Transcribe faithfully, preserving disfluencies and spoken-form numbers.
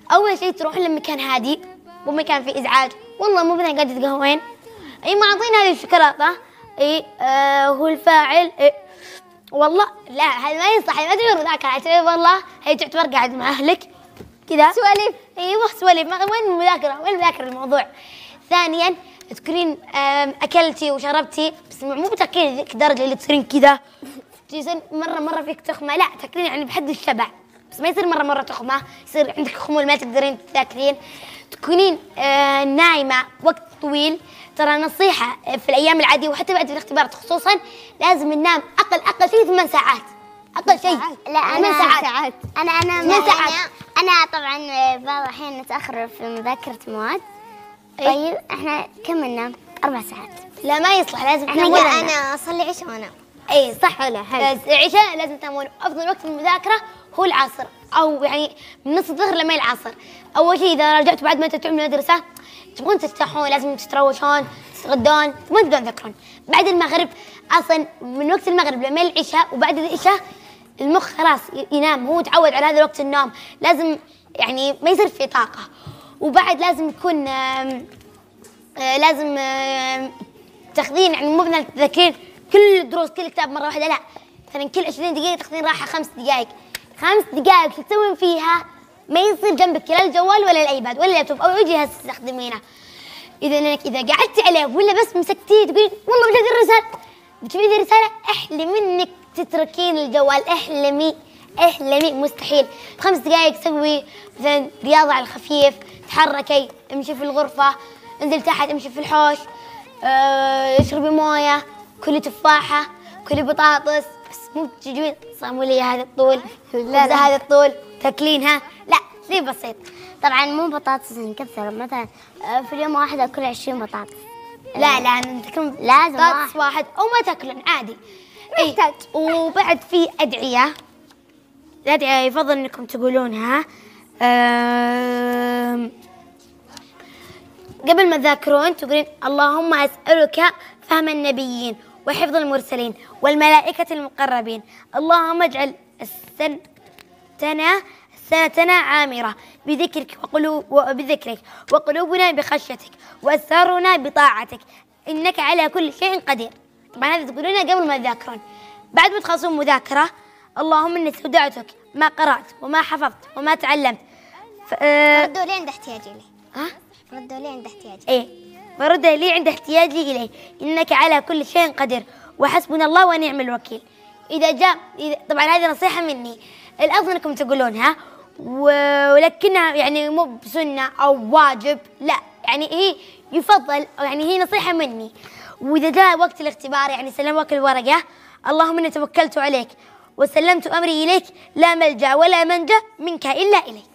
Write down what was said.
اول شيء تروحون لمكان هادي ومكان فيه ازعاج، والله مو مثلا قاعد تتقهوين، اي معطينا هذه الشوكولاته، اي آه هو الفاعل، إيه والله لا هذا ما يصلح، ما تعتبر مذاكره، والله هي تعتبر قاعد مع اهلك كذا سواليف. ايوه سواليف، وين المذاكره؟ وين المذاكره الموضوع؟ ثانيا تذكرين اكلتي وشربتي، بس مو بتاكلين ذيك الدرجه اللي تصيرين كذا تصير مره مره فيك تخمه، لا تاكلين يعني بحد الشبع، بس ما يصير مره مره تخمه، يصير عندك خمول ما تقدرين تاكلين. تكونين آه نايمه وقت طويل، ترى نصيحه في الايام العاديه وحتى بعد الاختبارات خصوصا لازم ننام اقل اقل شيء ثمان ساعات، اقل شيء. لا انا ساعات. ساعات. انا انا ثمان ساعات. انا طبعا بعض الاحيان نتاخر في مذاكره مواد. طيب احنا كم ننام؟ اربع ساعات. لا ما يصلح، لازم احنا تنامون. انا اصلي عشاء وانام. اي صح، حلو حلو. العشاء لازم تنامون. افضل وقت المذاكره هو العصر، او يعني من نص الظهر لما العصر. اول شيء اذا رجعتوا بعد ما ترجعون من المدرسه تبغون ترتاحون، لازم تتروشون تتغدون، ما تقدرون تذاكرون. بعد المغرب اصلا من وقت المغرب لما العشاء وبعد العشاء المخ خلاص ينام، هو تعود على هذا الوقت النوم، لازم يعني ما يصير في طاقه. وبعد لازم يكون آم آه لازم آه تاخذين يعني مو مثلا تذاكرين كل الدروس كل كتاب مره واحده، لا مثلا كل عشرين دقيقه تاخذين راحه خمس دقائق، خمس دقائق تسوين فيها ما يصير جنبك لا الجوال ولا الايباد ولا اللابتوب او اي جهاز تستخدمينه. اذا انك اذا قعدتي عليه ولا بس مسكتيه تقولين والله بجد الرساله بتشوفين الرساله، احلمي انك تتركين الجوال، احلمي احلمي مستحيل. خمس دقائق سوي مثلا رياضه على الخفيف، تحركي، امشي في الغرفه، انزل تحت، امشي في الحوش، اه اشربي مويه، كلي تفاحه، كلي بطاطس، بس مو تجيبين صاموليه هذا الطول، لا لا هذا الطول تاكلينها، لا شيء بسيط. طبعا مو بطاطس نكثر، مثلا في اليوم واحد اكل عشرين بطاطس. لا لا تاكلون لازم بطاطس واحد او ما تاكلون عادي. محتاج. وبعد في ادعيه، الادعيه يفضل انكم تقولونها قبل ما تذاكرون، تقولين اللهم اسالك فهم النبيين وحفظ المرسلين والملائكه المقربين، اللهم اجعل سنتنا سنتنا عامرة بذكرك وقلوب وبذكرك وقلوبنا بخشيتك وأسرارنا بطاعتك إنك على كل شيء قدير. طبعا هذا تقولونها قبل ما تذاكرون. بعد ما تخلصون مذاكرة، اللهم إني استودعتك ما قرأت وما حفظت وما تعلمت ف... أه... ردوا لي عند احتياجي إليه. ها؟ ردوا لي عند احتياجي. إيه فرد لي عند احتياجي إليه إنك على كل شيء قدير وحسبنا الله ونعم الوكيل. إذا جاء إذا... طبعا هذه نصيحة مني، الأفضل أنكم تقولونها ولكنها يعني مو بسنة أو واجب، لا يعني هي يفضل، يعني هي نصيحة مني. وإذا جاء وقت الاختبار يعني سلموك الورقة، اللهم إني توكلت عليك وسلمت أمري إليك لا ملجأ ولا منجأ منك إلا إليك.